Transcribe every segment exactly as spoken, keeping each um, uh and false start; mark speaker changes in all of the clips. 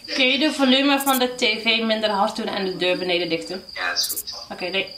Speaker 1: Kun je de volume van de tv minder hard doen en de deur beneden dicht doen?
Speaker 2: Ja, dat is goed.
Speaker 1: Oké, okay, nee.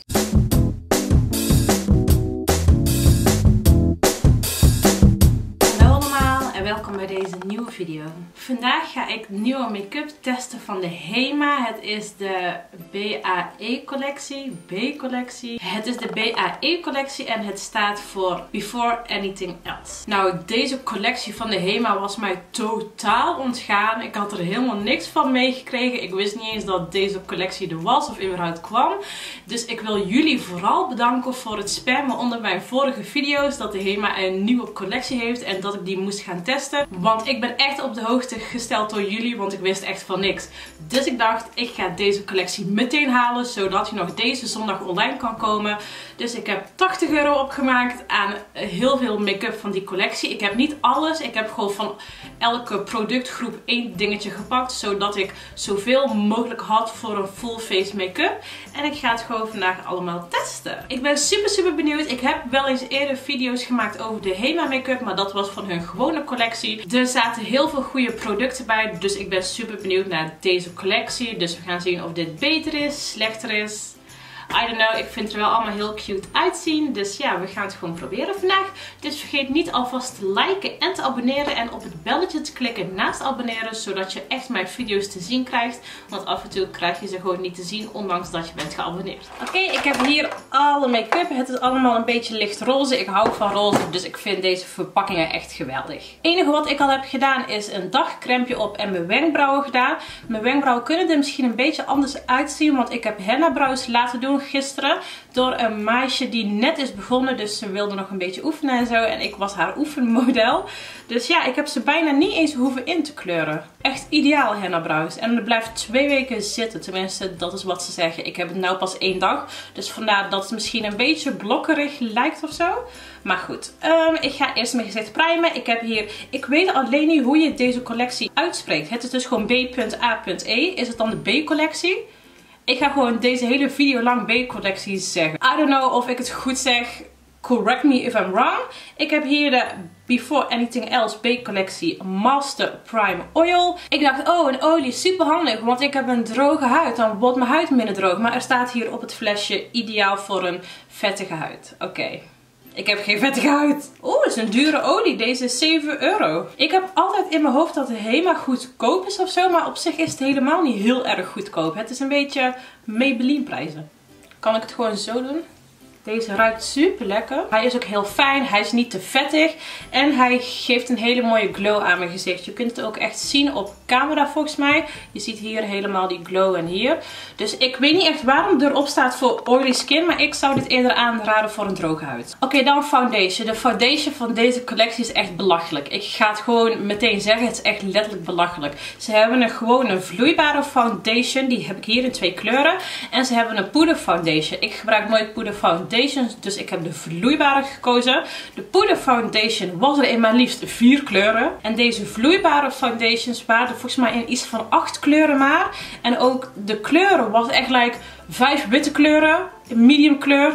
Speaker 1: Welkom bij deze nieuwe video. Vandaag ga ik nieuwe make-up testen van de Hema. Het is de B A E collectie. B collectie. Het is de B A E collectie en het staat voor Before Anything Else. Nou, deze collectie van de Hema was mij totaal ontgaan. Ik had er helemaal niks van meegekregen. Ik wist niet eens dat deze collectie er was of überhaupt kwam. Dus ik wil jullie vooral bedanken voor het spammen onder mijn vorige video's. Dat de Hema een nieuwe collectie heeft en dat ik die moest gaan testen. Want ik ben echt op de hoogte gesteld door jullie, want ik wist echt van niks. Dus ik dacht, ik ga deze collectie meteen halen, zodat hij nog deze zondag online kan komen. Dus ik heb tachtig euro opgemaakt aan heel veel make-up van die collectie. Ik heb niet alles, ik heb gewoon van elke productgroep één dingetje gepakt, zodat ik zoveel mogelijk had voor een full face make-up. En ik ga het gewoon vandaag allemaal testen. Ik ben super super benieuwd. Ik heb wel eens eerder video's gemaakt over de Hema make-up, maar dat was van hun gewone collectie. Er zaten heel veel goede producten bij, dus ik ben super benieuwd naar deze collectie. Dus we gaan zien of dit beter is, slechter is. I don't know, ik vind het er wel allemaal heel cute uitzien. Dus ja, we gaan het gewoon proberen vandaag. Dus vergeet niet alvast te liken en te abonneren. En op het belletje te klikken naast abonneren. Zodat je echt mijn video's te zien krijgt. Want af en toe krijg je ze gewoon niet te zien. Ondanks dat je bent geabonneerd. Oké, okay, ik heb hier alle make-up. Het is allemaal een beetje licht roze. Ik hou van roze. Dus ik vind deze verpakkingen echt geweldig. Het enige wat ik al heb gedaan is een dagcrempje op en mijn wenkbrauwen gedaan. Mijn wenkbrauwen kunnen er misschien een beetje anders uitzien. Want ik heb henna brows laten doen gisteren door een meisje die net is begonnen, dus ze wilde nog een beetje oefenen en zo en ik was haar oefenmodel. Dus ja, ik heb ze bijna niet eens hoeven in te kleuren. Echt ideaal henna brows. En het blijft twee weken zitten, tenminste dat is wat ze zeggen. Ik heb het nou pas één dag, dus vandaar dat het misschien een beetje blokkerig lijkt of zo. Maar goed, um, ik ga eerst mijn gezicht primen. Ik heb hier, ik weet alleen niet hoe je deze collectie uitspreekt. Het is dus gewoon B A E. Is het dan de B collectie? Ik ga gewoon deze hele video lang B-collectie zeggen. I don't know of ik het goed zeg. Correct me if I'm wrong. Ik heb hier de Before Anything Else B-collectie Master Prime Oil. Ik dacht, oh, een olie, super handig. Want ik heb een droge huid. Dan wordt mijn huid minder droog. Maar er staat hier op het flesje ideaal voor een vettige huid. Oké. Okay. Ik heb geen vettige huid. Oeh, het is een dure olie. Deze is zeven euro. Ik heb altijd in mijn hoofd dat het helemaal goedkoop is of zo. Maar op zich is het helemaal niet heel erg goedkoop. Het is een beetje Maybelline prijzen. Kan ik het gewoon zo doen? Deze ruikt super lekker. Hij is ook heel fijn. Hij is niet te vettig. En hij geeft een hele mooie glow aan mijn gezicht. Je kunt het ook echt zien op camera volgens mij. Je ziet hier helemaal die glow en hier. Dus ik weet niet echt waarom erop staat voor oily skin. Maar ik zou dit eerder aanraden voor een droge huid. Oké, okay, dan foundation. De foundation van deze collectie is echt belachelijk. Ik ga het gewoon meteen zeggen. Het is echt letterlijk belachelijk. Ze hebben een gewoon een vloeibare foundation. Die heb ik hier in twee kleuren. En ze hebben een poeder foundation. Ik gebruik nooit poeder foundation. Dus ik heb de vloeibare gekozen. De poeder foundation was er in maar liefst vier kleuren. En deze vloeibare foundations waren er volgens mij in iets van acht kleuren maar. En ook de kleuren was echt like vijf witte kleuren, medium kleur,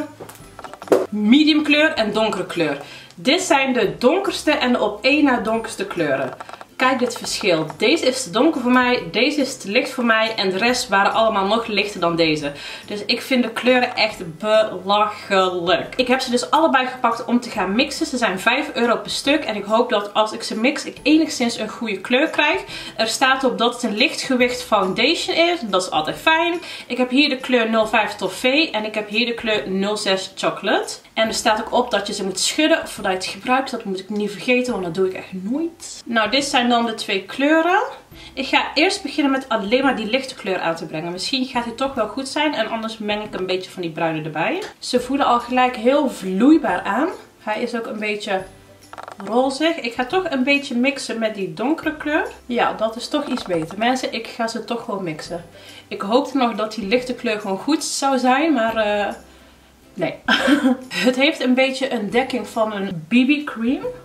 Speaker 1: medium kleur en donkere kleur. Dit zijn de donkerste en de op één na donkerste kleuren. Kijk dit verschil. Deze is te donker voor mij. Deze is te licht voor mij. En de rest waren allemaal nog lichter dan deze. Dus ik vind de kleuren echt belachelijk. Ik heb ze dus allebei gepakt om te gaan mixen. Ze zijn vijf euro per stuk. En ik hoop dat als ik ze mix ik enigszins een goede kleur krijg. Er staat op dat het een lichtgewicht foundation is. Dat is altijd fijn. Ik heb hier de kleur nul vijf Toffee. En ik heb hier de kleur nul zes Chocolate. En er staat ook op dat je ze moet schudden voordat je het gebruikt. Dat moet ik niet vergeten, want dat doe ik echt nooit. Nou, dit zijn dan de twee kleuren. Ik ga eerst beginnen met alleen maar die lichte kleur aan te brengen. Misschien gaat hij toch wel goed zijn. En anders meng ik een beetje van die bruine erbij. Ze voelen al gelijk heel vloeibaar aan. Hij is ook een beetje rozig. Ik ga toch een beetje mixen met die donkere kleur. Ja, dat is toch iets beter. Mensen, ik ga ze toch gewoon mixen. Ik hoopte nog dat die lichte kleur gewoon goed zou zijn. Maar uh, nee. Het heeft een beetje een dekking van een B B cream.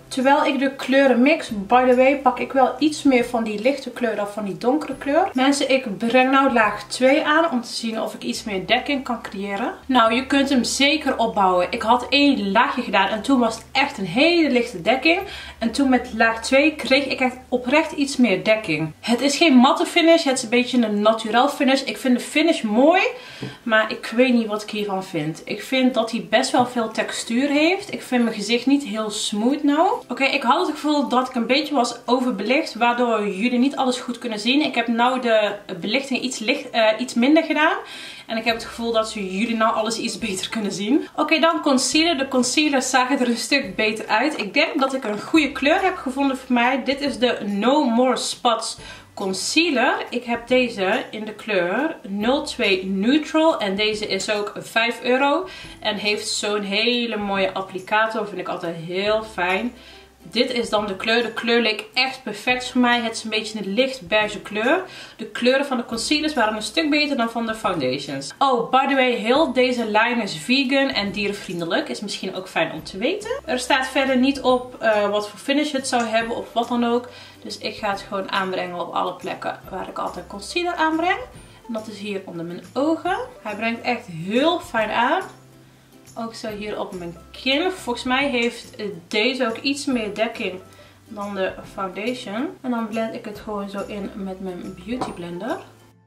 Speaker 1: Terwijl ik de kleuren mix, by the way, pak ik wel iets meer van die lichte kleur dan van die donkere kleur. Mensen, ik breng nou laag twee aan om te zien of ik iets meer dekking kan creëren. Nou, je kunt hem zeker opbouwen. Ik had één laagje gedaan en toen was het echt een hele lichte dekking. En toen met laag twee kreeg ik echt oprecht iets meer dekking. Het is geen matte finish, het is een beetje een naturel finish. Ik vind de finish mooi, maar ik weet niet wat ik hiervan vind. Ik vind dat hij best wel veel textuur heeft. Ik vind mijn gezicht niet heel smooth nou. Oké, okay, ik had het gevoel dat ik een beetje was overbelicht, waardoor jullie niet alles goed kunnen zien. Ik heb nou de belichting iets, licht, uh, iets minder gedaan. En ik heb het gevoel dat jullie nou alles iets beter kunnen zien. Oké, okay, dan concealer. De concealer zag er een stuk beter uit. Ik denk dat ik een goede kleur heb gevonden voor mij. Dit is de No More Spots concealer. Ik heb deze in de kleur nul twee Neutral. En deze is ook vijf euro. En heeft zo'n hele mooie applicator. Vind ik altijd heel fijn. Dit is dan de kleur. De kleur leek echt perfect voor mij. Het is een beetje een licht beige kleur. De kleuren van de concealers waren een stuk beter dan van de foundations. Oh, by the way, heel deze lijn is vegan en dierenvriendelijk. Is misschien ook fijn om te weten. Er staat verder niet op uh, wat voor finish het zou hebben of wat dan ook. Dus ik ga het gewoon aanbrengen op alle plekken waar ik altijd concealer aanbreng. En dat is hier onder mijn ogen. Hij brengt echt heel fijn aan. Ook zo hier op mijn kin. Volgens mij heeft deze ook iets meer dekking dan de foundation. En dan blend ik het gewoon zo in met mijn beauty blender.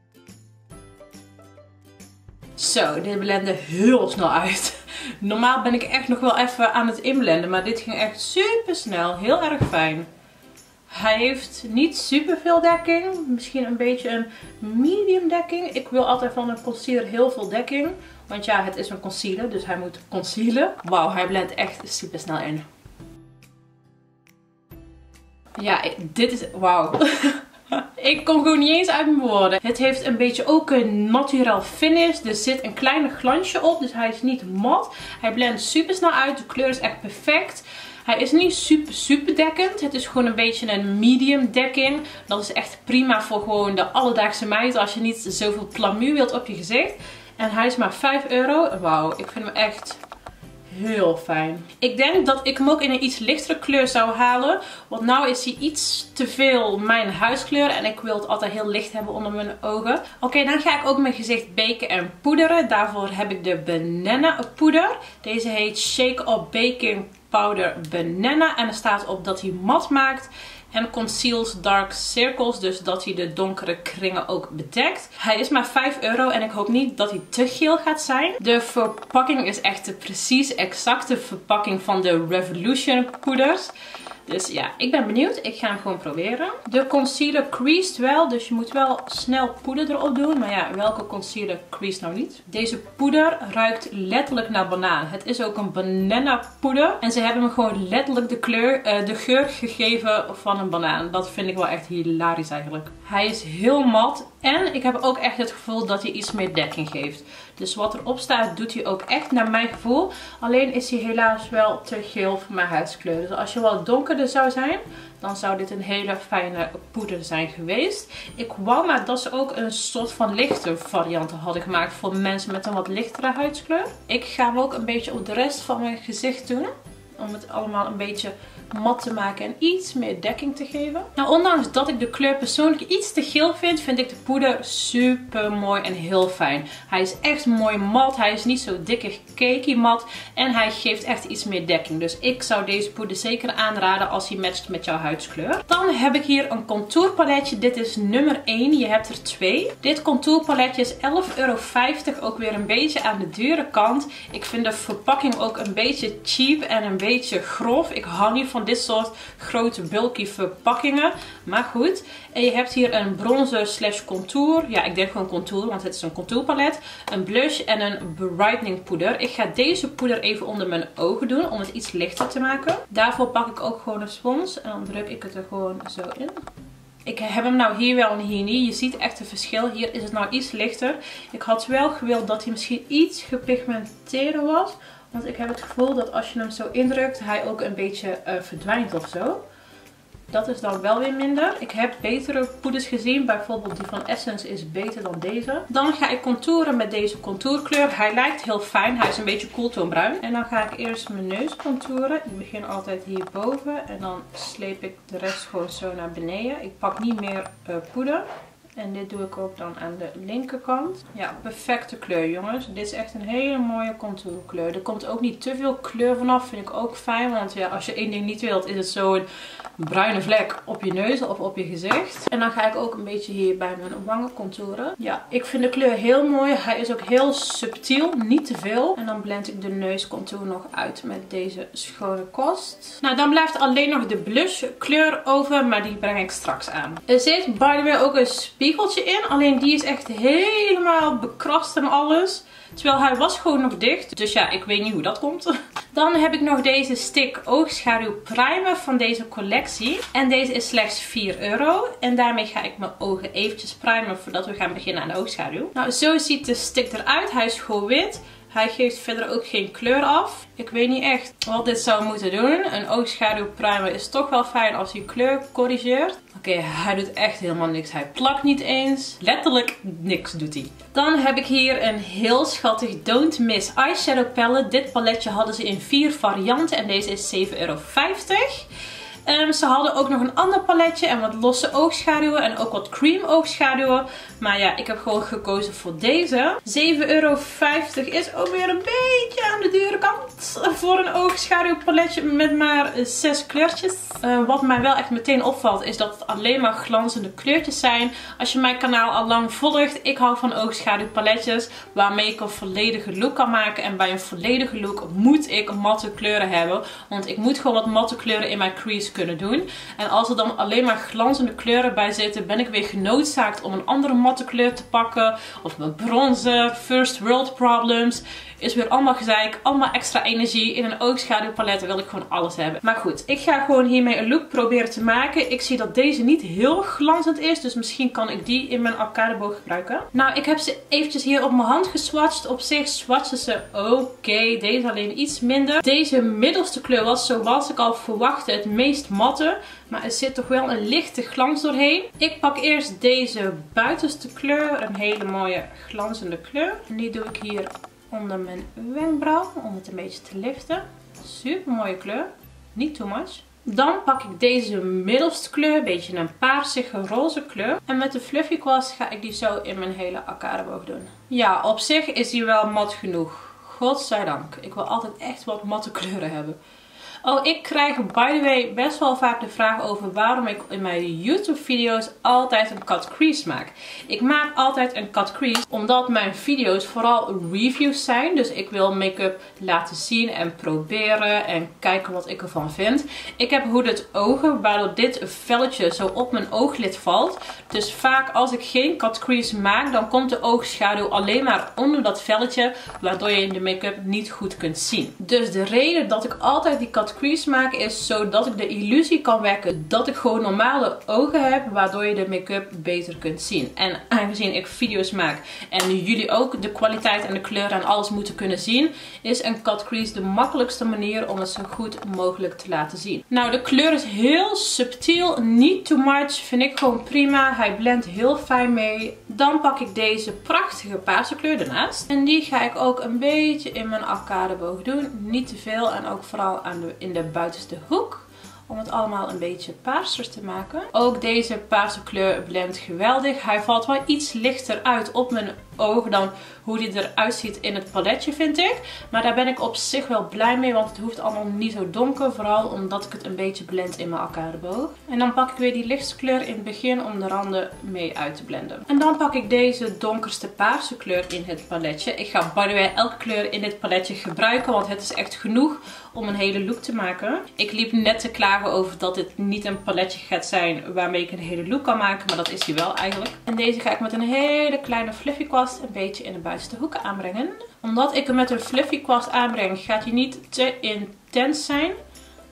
Speaker 1: Zo, dit blendde heel snel uit. Normaal ben ik echt nog wel even aan het inblenden. Maar dit ging echt super snel. Heel erg fijn. Hij heeft niet super veel dekking. Misschien een beetje een medium dekking. Ik wil altijd van een concealer heel veel dekking. Want ja, het is een concealer, dus hij moet concealen. Wauw, hij blendt echt super snel in. Ja, dit is... Wauw. Ik kom gewoon niet eens uit mijn woorden. Het heeft een beetje ook een naturel finish. Er zit een kleine glansje op, dus hij is niet mat. Hij blendt super snel uit. De kleur is echt perfect. Hij is niet super super dekkend. Het is gewoon een beetje een medium dekking. Dat is echt prima voor gewoon de alledaagse meid. Als je niet zoveel plamuur wilt op je gezicht. En hij is maar vijf euro. Wauw, ik vind hem echt heel fijn. Ik denk dat ik hem ook in een iets lichtere kleur zou halen. Want nou is hij iets te veel mijn huiskleur. En ik wil het altijd heel licht hebben onder mijn ogen. Oké, okay, dan ga ik ook mijn gezicht baken en poederen. Daarvoor heb ik de Banana poeder. Deze heet Shake Up Baking Powder Banana. En er staat op dat hij mat maakt. En conceals dark circles, dus dat hij de donkere kringen ook bedekt. Hij is maar vijf euro en ik hoop niet dat hij te geel gaat zijn. De verpakking is echt de precies exacte verpakking van de Revolution poeders. Dus ja, ik ben benieuwd. Ik ga hem gewoon proberen. De concealer creased wel, dus je moet wel snel poeder erop doen. Maar ja, welke concealer creased nou niet? Deze poeder ruikt letterlijk naar banaan. Het is ook een banana poeder. En ze hebben me gewoon letterlijk de, kleur, uh, de geur gegeven van een banaan. Dat vind ik wel echt hilarisch eigenlijk. Hij is heel mat. En ik heb ook echt het gevoel dat hij iets meer dekking geeft. Dus wat erop staat doet hij ook echt naar mijn gevoel. Alleen is hij helaas wel te geel voor mijn huidskleur. Dus als je wat donkerder zou zijn, dan zou dit een hele fijne poeder zijn geweest. Ik wou maar dat ze ook een soort van lichte varianten hadden gemaakt voor mensen met een wat lichtere huidskleur. Ik ga hem ook een beetje op de rest van mijn gezicht doen. Om het allemaal een beetje mat te maken en iets meer dekking te geven. Nou, ondanks dat ik de kleur persoonlijk iets te geel vind, vind ik de poeder super mooi en heel fijn. Hij is echt mooi mat. Hij is niet zo dikke cakey mat. En hij geeft echt iets meer dekking. Dus ik zou deze poeder zeker aanraden als hij matcht met jouw huidskleur. Dan heb ik hier een contourpaletje. Dit is nummer één. Je hebt er twee. Dit contourpaletje is elf euro vijftig. Ook weer een beetje aan de dure kant. Ik vind de verpakking ook een beetje cheap en een beetje grof. Ik hou niet van dit soort grote bulky verpakkingen. Maar goed. En je hebt hier een bronzer slash contour. Ja, ik denk gewoon contour, want het is een contourpalet. Een blush en een brightening poeder. Ik ga deze poeder even onder mijn ogen doen om het iets lichter te maken. Daarvoor pak ik ook gewoon een spons en dan druk ik het er gewoon zo in. Ik heb hem nou hier wel en hier niet. Je ziet echt een verschil. Hier is het nou iets lichter. Ik had wel gewild dat hij misschien iets gepigmenteerder was. Want ik heb het gevoel dat als je hem zo indrukt, hij ook een beetje uh, verdwijnt of zo. Dat is dan wel weer minder. Ik heb betere poeders gezien. Bijvoorbeeld die van Essence is beter dan deze. Dan ga ik contouren met deze contourkleur. Hij lijkt heel fijn. Hij is een beetje kooltoonbruin. En dan ga ik eerst mijn neus contouren. Ik begin altijd hierboven. En dan sleep ik de rest gewoon zo naar beneden. Ik pak niet meer uh, poeder. En dit doe ik ook dan aan de linkerkant. Ja, perfecte kleur jongens. Dit is echt een hele mooie contourkleur. Er komt ook niet te veel kleur vanaf. Vind ik ook fijn. Want ja, als je één ding niet wilt, is het zo'n bruine vlek op je neus of op je gezicht. En dan ga ik ook een beetje hier bij mijn wangen contouren. Ja, ik vind de kleur heel mooi. Hij is ook heel subtiel. Niet te veel. En dan blend ik de neuscontour nog uit met deze schone kwast. Nou, dan blijft alleen nog de blush kleur over. Maar die breng ik straks aan. Er zit by the way ook een spiegeltje in. Alleen die is echt helemaal bekrast en alles. Terwijl hij was gewoon nog dicht. Dus ja, ik weet niet hoe dat komt. Dan heb ik nog deze stick oogschaduw primer van deze collectie. En deze is slechts vier euro. En daarmee ga ik mijn ogen eventjes primen voordat we gaan beginnen aan de oogschaduw. Nou, zo ziet de stick eruit. Hij is gewoon wit. Hij geeft verder ook geen kleur af. Ik weet niet echt wat dit zou moeten doen. Een oogschaduw primer is toch wel fijn als hij kleur corrigeert. Oké, okay, hij doet echt helemaal niks. Hij plakt niet eens. Letterlijk niks doet hij. Dan heb ik hier een heel schattig Don't Miss eyeshadow palette. Dit paletje hadden ze in vier varianten en deze is zeven euro vijftig. Um, ze hadden ook nog een ander paletje en wat losse oogschaduwen en ook wat cream oogschaduwen. Maar ja, ik heb gewoon gekozen voor deze. zeven euro vijftig is ook weer een beetje aan de dure kant voor een oogschaduwpaletje met maar zes kleurtjes. Uh, wat mij wel echt meteen opvalt is dat het alleen maar glanzende kleurtjes zijn. Als je mijn kanaal al lang volgt, ik hou van oogschaduwpaletjes waarmee ik een volledige look kan maken. En bij een volledige look moet ik matte kleuren hebben. Want ik moet gewoon wat matte kleuren in mijn crease kunnen doen. En als er dan alleen maar glanzende kleuren bij zitten, ben ik weer genoodzaakt om een andere matte kleur te pakken. Of mijn bronzer, first world problems. Is weer allemaal gezeik, allemaal extra energie. In een oogschaduwpalet wil ik gewoon alles hebben. Maar goed, ik ga gewoon hiermee een look proberen te maken. Ik zie dat deze niet heel glanzend is. Dus misschien kan ik die in mijn arcadeboog gebruiken. Nou, ik heb ze eventjes hier op mijn hand geswatcht. Op zich swatchen ze oké. Okay. Deze alleen iets minder. Deze middelste kleur was, zoals ik al verwachtte, het meest matte. Maar er zit toch wel een lichte glans doorheen. Ik pak eerst deze buitenste kleur. Een hele mooie glanzende kleur. En die doe ik hier onder mijn wenkbrauw, om het een beetje te liften. Super mooie kleur. Niet too much. Dan pak ik deze middelste kleur, een beetje een paarsige roze kleur. En met de fluffy kwast ga ik die zo in mijn hele arcadeboog doen. Ja, op zich is die wel mat genoeg. Godzijdank. Ik wil altijd echt wat matte kleuren hebben. Oh, ik krijg by the way best wel vaak de vraag over waarom ik in mijn YouTube video's altijd een cut crease maak. Ik maak altijd een cut crease omdat mijn video's vooral reviews zijn. Dus ik wil make-up laten zien en proberen en kijken wat ik ervan vind. Ik heb hooded ogen waardoor dit velletje zo op mijn ooglid valt. Dus vaak als ik geen cut crease maak, dan komt de oogschaduw alleen maar onder dat velletje, waardoor je de make-up niet goed kunt zien. Dus de reden dat ik altijd die cut crease maak is zodat ik de illusie kan wekken dat ik gewoon normale ogen heb, waardoor je de make-up beter kunt zien. En aangezien ik video's maak en jullie ook de kwaliteit en de kleuren en alles moeten kunnen zien, is een cut crease de makkelijkste manier om het zo goed mogelijk te laten zien. Nou, de kleur is heel subtiel, niet too much, vind ik gewoon prima. Hij blendt heel fijn mee. Dan pak ik deze prachtige paarse kleur ernaast. En die ga ik ook een beetje in mijn arcadeboog doen. Niet te veel en ook vooral aan de, in de buitenste hoek. Om het allemaal een beetje paarser te maken. Ook deze paarse kleur blendt geweldig. Hij valt wel iets lichter uit op mijn oog dan hoe die eruit ziet in het paletje, vind ik. Maar daar ben ik op zich wel blij mee, want het hoeft allemaal niet zo donker. Vooral omdat ik het een beetje blend in mijn arcadeboog. En dan pak ik weer die lichtste kleur in het begin om de randen mee uit te blenden. En dan pak ik deze donkerste paarse kleur in het paletje. Ik ga by the way elke kleur in dit paletje gebruiken, want het is echt genoeg om een hele look te maken. Ik liep net te klagen over dat dit niet een paletje gaat zijn waarmee ik een hele look kan maken, maar dat is hij wel eigenlijk. En deze ga ik met een hele kleine fluffy kwast een beetje in de buitenste hoeken aanbrengen. Omdat ik hem met een fluffy kwast aanbreng, gaat hij niet te intens zijn.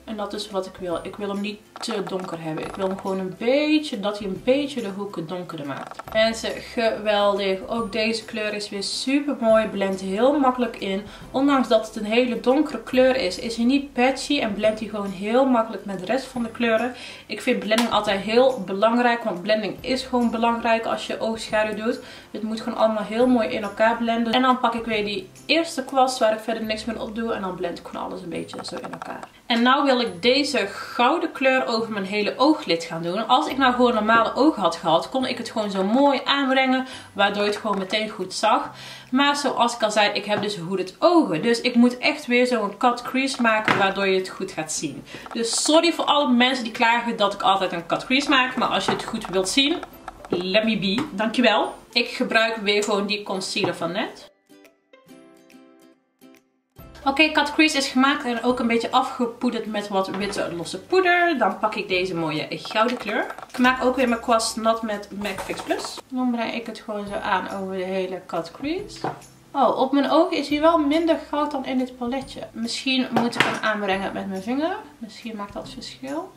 Speaker 1: En dat is wat ik wil. Ik wil hem niet te donker hebben. Ik wil hem gewoon een beetje, dat hij een beetje de hoeken donkerder maakt. Mensen, geweldig. Ook deze kleur is weer super mooi. Blendt heel makkelijk in. Ondanks dat het een hele donkere kleur is, is hij niet patchy en blendt hij gewoon heel makkelijk met de rest van de kleuren. Ik vind blending altijd heel belangrijk, want blending is gewoon belangrijk als je oogschaduw doet. Het moet gewoon allemaal heel mooi in elkaar blenden. En dan pak ik weer die eerste kwast waar ik verder niks meer op doe en dan blend ik gewoon alles een beetje zo in elkaar. En nou wil ik deze gouden kleur over mijn hele ooglid gaan doen. Als ik nou gewoon normale ogen had gehad, kon ik het gewoon zo mooi aanbrengen, waardoor je het gewoon meteen goed zag. Maar zoals ik al zei, ik heb dus hooded ogen. Dus ik moet echt weer zo'n cut crease maken, waardoor je het goed gaat zien. Dus sorry voor alle mensen die klagen dat ik altijd een cut crease maak. Maar als je het goed wilt zien, let me be. Dankjewel. Ik gebruik weer gewoon die concealer van net. Oké, okay, cut crease is gemaakt en ook een beetje afgepoederd met wat witte losse poeder. Dan pak ik deze mooie gouden kleur. Ik maak ook weer mijn kwast nat met MAC Fix Plus. Dan breng ik het gewoon zo aan over de hele cut crease. Oh, op mijn ogen is hij wel minder goud dan in dit paletje. Misschien moet ik hem aanbrengen met mijn vinger. Misschien maakt dat verschil.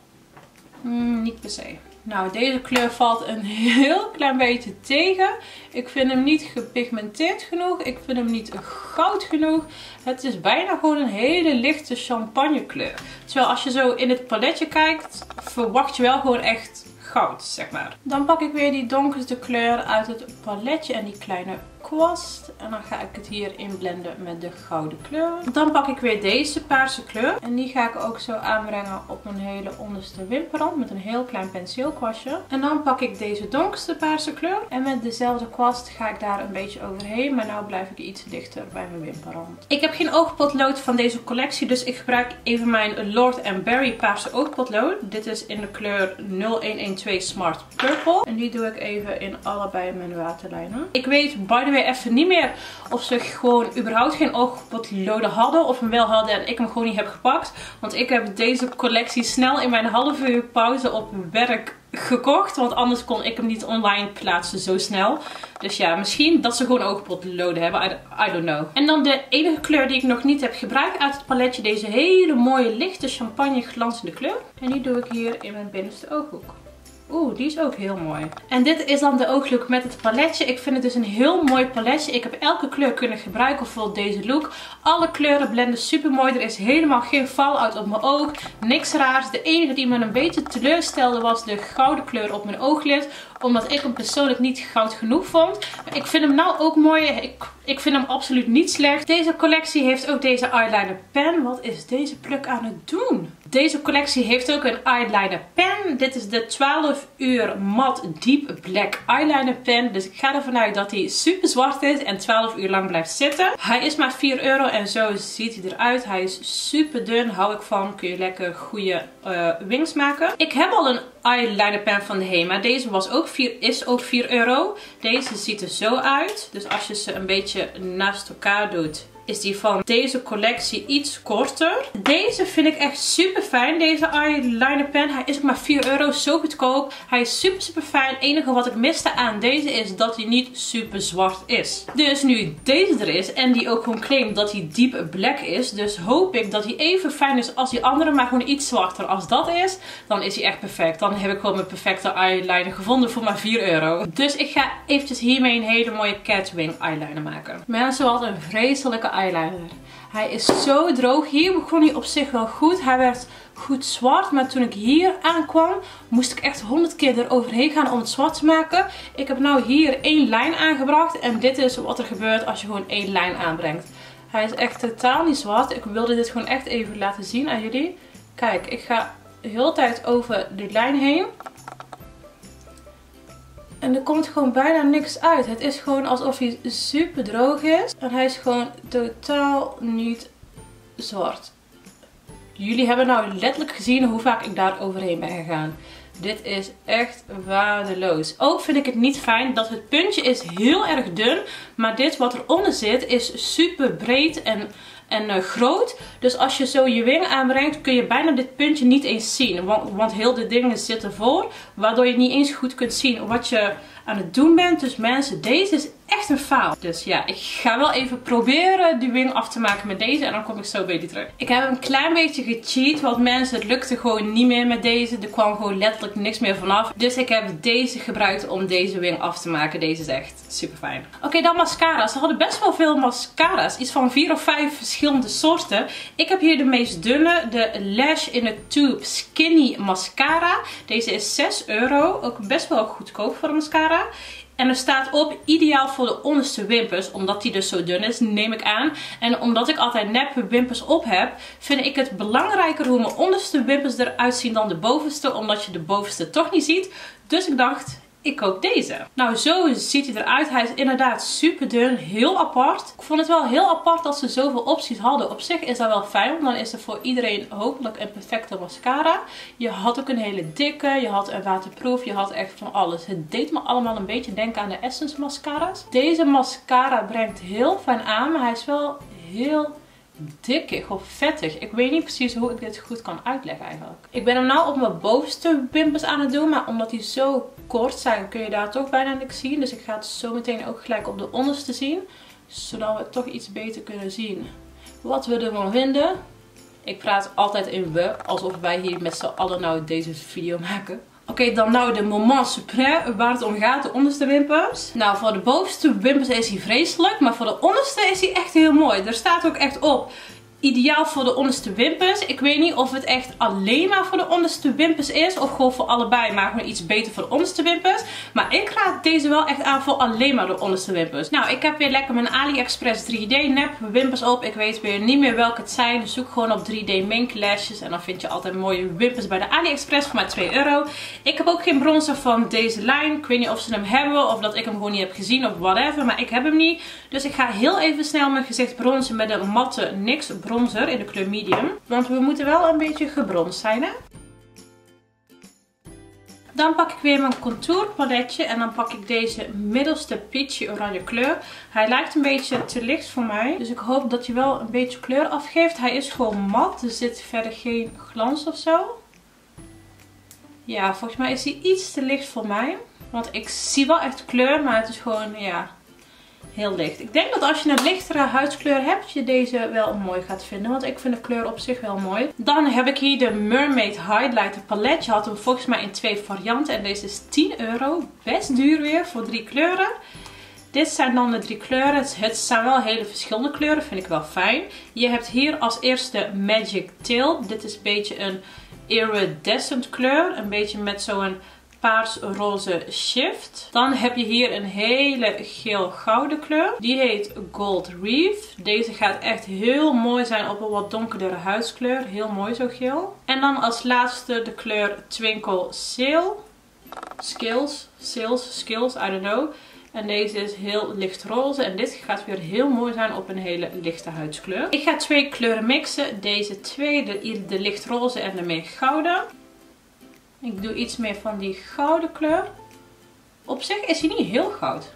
Speaker 1: Mm, niet per se. Nou, deze kleur valt een heel klein beetje tegen. Ik vind hem niet gepigmenteerd genoeg. Ik vind hem niet goud genoeg. Het is bijna gewoon een hele lichte champagne kleur. Terwijl als je zo in het paletje kijkt, verwacht je wel gewoon echt goud, zeg maar. Dan pak ik weer die donkerste kleur uit het paletje en die kleine kwast. En dan ga ik het hier inblenden met de gouden kleur. Dan pak ik weer deze paarse kleur. En die ga ik ook zo aanbrengen op mijn hele onderste wimperrand met een heel klein penseelkwastje. En dan pak ik deze donkerste paarse kleur. En met dezelfde kwast ga ik daar een beetje overheen. Maar nu blijf ik iets dichter bij mijn wimperrand. Ik heb geen oogpotlood van deze collectie. Dus ik gebruik even mijn Lord and Berry paarse oogpotlood. Dit is in de kleur nul een een twee Smart Purple. En die doe ik even in allebei mijn waterlijnen. Ik weet by the way even niet meer of ze gewoon überhaupt geen oogpotloden hadden. Of hem wel hadden en ik hem gewoon niet heb gepakt. Want ik heb deze collectie snel in mijn halve uur pauze op werk gekocht. Want anders kon ik hem niet online plaatsen zo snel. Dus ja, misschien dat ze gewoon oogpotloden hebben. I, I don't know. En dan de enige kleur die ik nog niet heb gebruikt uit het paletje. Deze hele mooie lichte champagne glanzende kleur. En die doe ik hier in mijn binnenste ooghoek. Oeh, die is ook heel mooi. En dit is dan de ooglook met het paletje. Ik vind het dus een heel mooi paletje. Ik heb elke kleur kunnen gebruiken voor deze look. Alle kleuren blenden super mooi. Er is helemaal geen fallout op mijn oog. Niks raars. De enige die me een beetje teleurstelde was de gouden kleur op mijn ooglid. Omdat ik hem persoonlijk niet goud genoeg vond. Maar ik vind hem nou ook mooi. Ik, ik vind hem absoluut niet slecht. Deze collectie heeft ook deze eyeliner pen. Wat is deze pluk aan het doen? Deze collectie heeft ook een eyeliner pen. Dit is de twaalf uur Matte Deep Black Eyeliner pen. Dus ik ga ervan uit dat hij super zwart is en twaalf uur lang blijft zitten. Hij is maar vier euro en zo ziet hij eruit. Hij is super dun, hou ik van. Kun je lekker goede uh, wings maken. Ik heb al een eyeliner pen van de Hema. Deze was ook vier, is ook vier euro. Deze ziet er zo uit. Dus als je ze een beetje naast elkaar doet, is die van deze collectie iets korter. Deze vind ik echt super fijn. Deze eyeliner pen. Hij is ook maar vier euro. Zo goedkoop. Hij is super super fijn. Het enige wat ik miste aan deze is dat hij niet super zwart is. Dus nu deze er is en die ook gewoon claimt dat hij deep black is. Dus hoop ik dat hij even fijn is als die andere. Maar gewoon iets zwarter als dat is. Dan is hij echt perfect. Dan heb ik gewoon mijn perfecte eyeliner gevonden voor maar vier euro. Dus ik ga eventjes hiermee een hele mooie catwing eyeliner maken. Mensen, wat een vreselijke eyeliner. Hij is zo droog. Hier begon hij op zich wel goed. Hij werd goed zwart. Maar toen ik hier aankwam, moest ik echt honderd keer eroverheen gaan om het zwart te maken. Ik heb nou hier één lijn aangebracht. En dit is wat er gebeurt als je gewoon één lijn aanbrengt. Hij is echt totaal niet zwart. Ik wilde dit gewoon echt even laten zien aan jullie. Kijk, ik ga de hele tijd over de lijn heen. En er komt gewoon bijna niks uit. Het is gewoon alsof hij super droog is. En hij is gewoon totaal niet zwart. Jullie hebben nou letterlijk gezien hoe vaak ik daar overheen ben gegaan. Dit is echt waardeloos. Ook vind ik het niet fijn dat het puntje is heel erg dun. Maar dit wat eronder zit is super breed en... En uh, groot. Dus als je zo je wing aanbrengt, kun je bijna dit puntje niet eens zien. Want, want heel de dingen zitten voor. Waardoor je niet eens goed kunt zien wat je aan het doen bent. Dus mensen, deze is echt een faal. Dus ja, ik ga wel even proberen die wing af te maken met deze. En dan kom ik zo bij jullie terug. Ik heb een klein beetje gecheat. Want mensen, het lukte gewoon niet meer met deze. Er kwam gewoon letterlijk niks meer vanaf. Dus ik heb deze gebruikt om deze wing af te maken. Deze is echt super fijn. Oké, okay, dan mascara's. Ze hadden best wel veel mascara's. Iets van vier of vijf verschillende soorten. Ik heb hier de meest dunne. De Lash in a Tube Skinny Mascara. Deze is zes euro. Ook best wel goedkoop voor een mascara. En er staat op ideaal voor de onderste wimpers. Omdat die dus zo dun is, neem ik aan. En omdat ik altijd neppe wimpers op heb, vind ik het belangrijker hoe mijn onderste wimpers eruit zien dan de bovenste. Omdat je de bovenste toch niet ziet. Dus ik dacht, ik koop deze. Nou, zo ziet hij eruit. Hij is inderdaad super dun. Heel apart. Ik vond het wel heel apart dat ze zoveel opties hadden. Op zich is dat wel fijn. Want dan is er voor iedereen hopelijk een perfecte mascara. Je had ook een hele dikke. Je had een waterproof. Je had echt van alles. Het deed me allemaal een beetje denken aan de Essence mascara's. Deze mascara brengt heel fijn aan. Maar hij is wel heel dikkig of vettig. Ik weet niet precies hoe ik dit goed kan uitleggen eigenlijk. Ik ben hem nou op mijn bovenste wimpers aan het doen. Maar omdat die zo kort zijn kun je daar toch bijna niks zien. Dus ik ga het zo meteen ook gelijk op de onderste zien. Zodat we toch iets beter kunnen zien wat we ervan vinden. Ik praat altijd in we. Alsof wij hier met z'n allen nou deze video maken. Oké, okay, dan nou de moment suprême waar het om gaat, de onderste wimpers. Nou, voor de bovenste wimpers is hij vreselijk, maar voor de onderste is hij echt heel mooi. Er staat ook echt op, ideaal voor de onderste wimpers. Ik weet niet of het echt alleen maar voor de onderste wimpers is, of gewoon voor allebei, maar gewoon iets beter voor de onderste wimpers. Maar ik raad deze wel echt aan voor alleen maar de onderste wimpers. Nou, ik heb weer lekker mijn AliExpress drie D nep wimpers op. Ik weet weer niet meer welke het zijn, dus zoek gewoon op drie D mink lashes en dan vind je altijd mooie wimpers bij de AliExpress voor maar twee euro. Ik heb ook geen bronzer van deze lijn. Ik weet niet of ze hem hebben of dat ik hem gewoon niet heb gezien of whatever, maar ik heb hem niet. Dus ik ga heel even snel mijn gezicht bronzen met een matte NYX bronzer in de kleur medium. Want we moeten wel een beetje gebronst zijn, hè? Dan pak ik weer mijn contourpaletje en dan pak ik deze middelste peachy oranje kleur. Hij lijkt een beetje te licht voor mij. Dus ik hoop dat hij wel een beetje kleur afgeeft. Hij is gewoon mat. Er zit verder geen glans of zo. Ja, volgens mij is hij iets te licht voor mij. Want ik zie wel echt kleur, maar het is gewoon, ja, heel licht. Ik denk dat als je een lichtere huidskleur hebt, je deze wel mooi gaat vinden. Want ik vind de kleur op zich wel mooi. Dan heb ik hier de Mermaid Highlighter palet. Je had hem volgens mij in twee varianten. En deze is tien euro. Best duur weer voor drie kleuren. Dit zijn dan de drie kleuren. Het zijn wel hele verschillende kleuren. Vind ik wel fijn. Je hebt hier als eerste Magic Tail. Dit is een beetje een iridescent kleur. Een beetje met zo'n paars-roze shift. Dan heb je hier een hele geel-gouden kleur. Die heet Gold Reef. Deze gaat echt heel mooi zijn op een wat donkerdere huidskleur. Heel mooi zo geel. En dan als laatste de kleur Twinkle Sail. Skills. Sales. Skills. I don't know. En deze is heel licht roze. En dit gaat weer heel mooi zijn op een hele lichte huidskleur. Ik ga twee kleuren mixen. Deze twee. De, de licht roze en de meer gouden. Ik doe iets meer van die gouden kleur. Op zich is hij niet heel goud.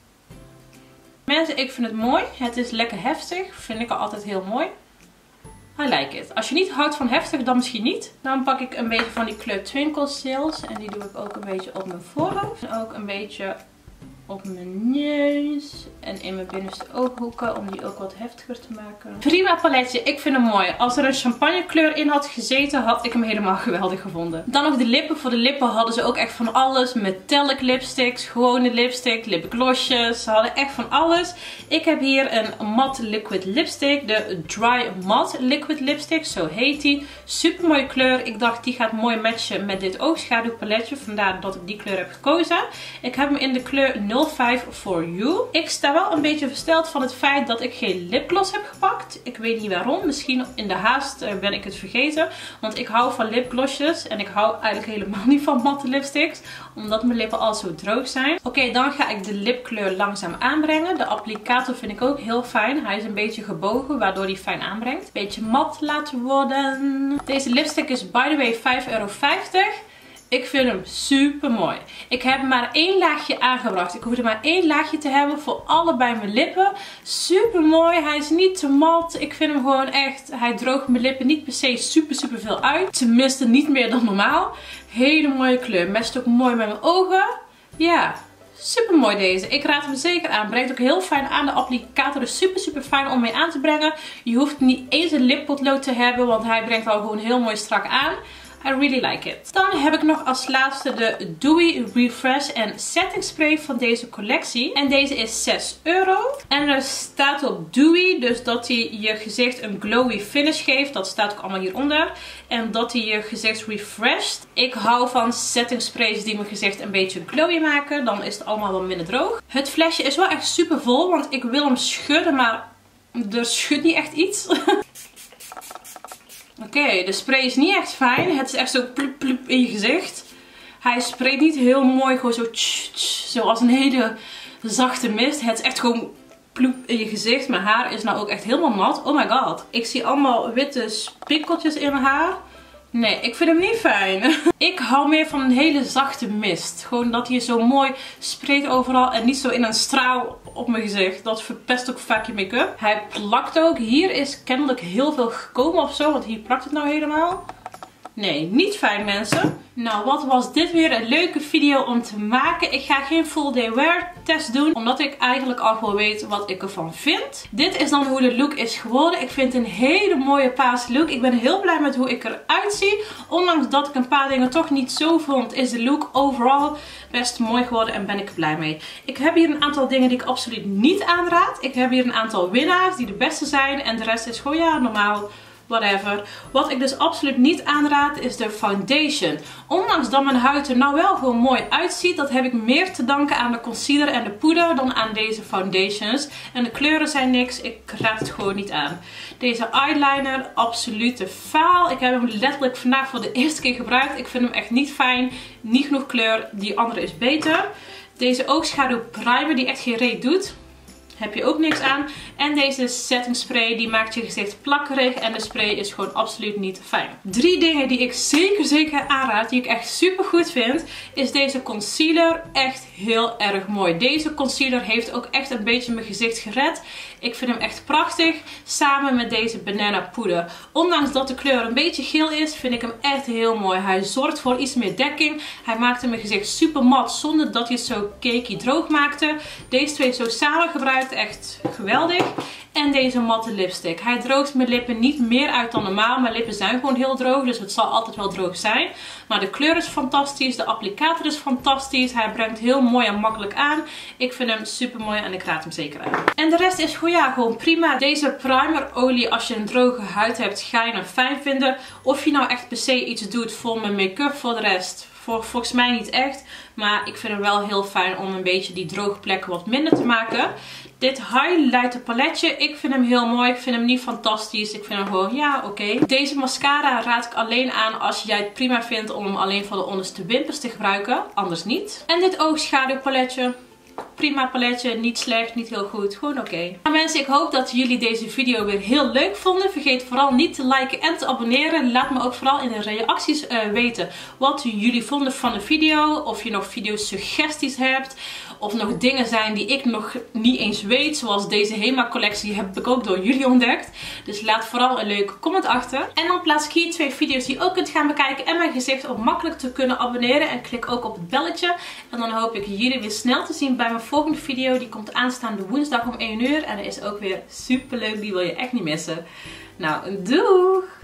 Speaker 1: Mensen, ik vind het mooi. Het is lekker heftig. Vind ik altijd heel mooi. I like it. Als je niet houdt van heftig, dan misschien niet. Dan pak ik een beetje van die kleur Twinkle Sails. En die doe ik ook een beetje op mijn voorhoofd. En ook een beetje op mijn neus en in mijn binnenste ooghoeken om die ook wat heftiger te maken. Prima paletje, ik vind hem mooi. Als er een champagnekleur in had gezeten, had ik hem helemaal geweldig gevonden. Dan nog de lippen. Voor de lippen hadden ze ook echt van alles. Metallic lipsticks, gewone lipstick, lipglossjes. Ze hadden echt van alles. Ik heb hier een matte liquid lipstick. De Dry Matte Liquid Lipstick, zo heet die. Super mooie kleur. Ik dacht die gaat mooi matchen met dit oogschaduwpaletje. Vandaar dat ik die kleur heb gekozen. Ik heb hem in de kleur nul vijf for You. Ik sta wel een beetje versteld van het feit dat ik geen lipgloss heb gepakt. Ik weet niet waarom. Misschien in de haast uh, ben ik het vergeten. Want ik hou van lipglossjes. En ik hou eigenlijk helemaal niet van matte lipsticks. Omdat mijn lippen al zo droog zijn. Oké, okay, dan ga ik de lipkleur langzaam aanbrengen. De applicator vind ik ook heel fijn. Hij is een beetje gebogen, waardoor hij fijn aanbrengt. Beetje mat laten worden. Deze lipstick is by the way vijf euro vijftig. Ik vind hem super mooi. Ik heb maar één laagje aangebracht. Ik hoefde maar één laagje te hebben voor allebei mijn lippen. Super mooi. Hij is niet te mat. Ik vind hem gewoon echt. Hij droogt mijn lippen niet per se super super veel uit. Tenminste niet meer dan normaal. Hele mooie kleur. Matcht ook mooi met mijn ogen. Ja. Super mooi deze. Ik raad hem zeker aan. Brengt ook heel fijn aan. De applicator is super super fijn om mee aan te brengen. Je hoeft niet eens een lippotlood te hebben, want hij brengt al gewoon heel mooi strak aan. I really like it. Dan heb ik nog als laatste de Dewy Refresh en Setting Spray van deze collectie. En deze is zes euro. En er staat op Dewy, dus dat hij je gezicht een glowy finish geeft. Dat staat ook allemaal hieronder. En dat hij je gezicht refresht. Ik hou van setting sprays die mijn gezicht een beetje glowy maken. Dan is het allemaal wat minder droog. Het flesje is wel echt super vol, want ik wil hem schudden, maar er schudt niet echt iets. Oké, okay, de spray is niet echt fijn. Het is echt zo plup plup in je gezicht. Hij sprayt niet heel mooi, gewoon zo tsch, tsch, zoals een hele zachte mist. Het is echt gewoon ploep in je gezicht. Mijn haar is nou ook echt helemaal nat. Oh my god. Ik zie allemaal witte spikkeltjes in mijn haar. Nee, ik vind hem niet fijn. Ik hou meer van een hele zachte mist. Gewoon dat hij zo mooi spreekt overal en niet zo in een straal op mijn gezicht. Dat verpest ook vaak je make-up. Hij plakt ook. Hier is kennelijk heel veel gekomen of zo, want hier plakt het nou helemaal. Nee, niet fijn mensen. Nou, wat was dit weer een leuke video om te maken. Ik ga geen full day wear test doen, omdat ik eigenlijk al wel weet wat ik ervan vind. Dit is dan hoe de look is geworden. Ik vind het een hele mooie paarse look. Ik ben heel blij met hoe ik eruit zie. Ondanks dat ik een paar dingen toch niet zo vond, is de look overal best mooi geworden en ben ik er blij mee. Ik heb hier een aantal dingen die ik absoluut niet aanraad. Ik heb hier een aantal winnaars die de beste zijn en de rest is gewoon ja, normaal. Whatever. Wat ik dus absoluut niet aanraad is de foundation. Ondanks dat mijn huid er nou wel gewoon mooi uitziet, dat heb ik meer te danken aan de concealer en de poeder dan aan deze foundations. En de kleuren zijn niks. Ik raad het gewoon niet aan. Deze eyeliner, absolute faal. Ik heb hem letterlijk vandaag voor de eerste keer gebruikt. Ik vind hem echt niet fijn. Niet genoeg kleur. Die andere is beter. Deze oogschaduw primer die echt geen reet doet. Heb je ook niks aan. En deze setting spray die maakt je gezicht plakkerig. En de spray is gewoon absoluut niet fijn. Drie dingen die ik zeker zeker aanraad. Die ik echt super goed vind. Is deze concealer echt heel erg mooi. Deze concealer heeft ook echt een beetje mijn gezicht gered. Ik vind hem echt prachtig. Samen met deze banana poeder. Ondanks dat de kleur een beetje geel is. Vind ik hem echt heel mooi. Hij zorgt voor iets meer dekking. Hij maakte mijn gezicht super mat. Zonder dat hij het zo cakey droog maakte. Deze twee zo samen gebruikt. Echt geweldig. En deze matte lipstick. Hij droogt mijn lippen niet meer uit dan normaal. Mijn lippen zijn gewoon heel droog. Dus het zal altijd wel droog zijn. Maar de kleur is fantastisch. De applicator is fantastisch. Hij brengt heel mooi en makkelijk aan. Ik vind hem super mooi en ik raad hem zeker aan. En de rest is gewoon, ja, gewoon prima. Deze primerolie, als je een droge huid hebt, ga je hem fijn vinden. Of je nou echt per se iets doet voor mijn make-up. Voor de rest, voor, volgens mij niet echt. Maar ik vind hem wel heel fijn om een beetje die droge plekken wat minder te maken. Dit highlighter paletje, ik vind hem heel mooi. Ik vind hem niet fantastisch. Ik vind hem gewoon, ja, oké. Okay. Deze mascara raad ik alleen aan als jij het prima vindt om hem alleen voor de onderste wimpers te gebruiken. Anders niet. En dit oogschaduwpaletje. Prima paletje, niet slecht, niet heel goed, gewoon oké. Okay. Nou mensen, ik hoop dat jullie deze video weer heel leuk vonden. Vergeet vooral niet te liken en te abonneren. Laat me ook vooral in de reacties uh, weten wat jullie vonden van de video. Of je nog videosuggesties hebt. Of nog dingen zijn die ik nog niet eens weet. Zoals deze Hema collectie heb ik ook door jullie ontdekt. Dus laat vooral een leuke comment achter. En dan plaats ik hier twee video's die je ook kunt gaan bekijken. En mijn gezicht om makkelijk te kunnen abonneren. En klik ook op het belletje. En dan hoop ik jullie weer snel te zien bij mijn volgende video. Die komt aanstaande woensdag om één uur. En dat is ook weer super leuk. Die wil je echt niet missen. Nou, doeg!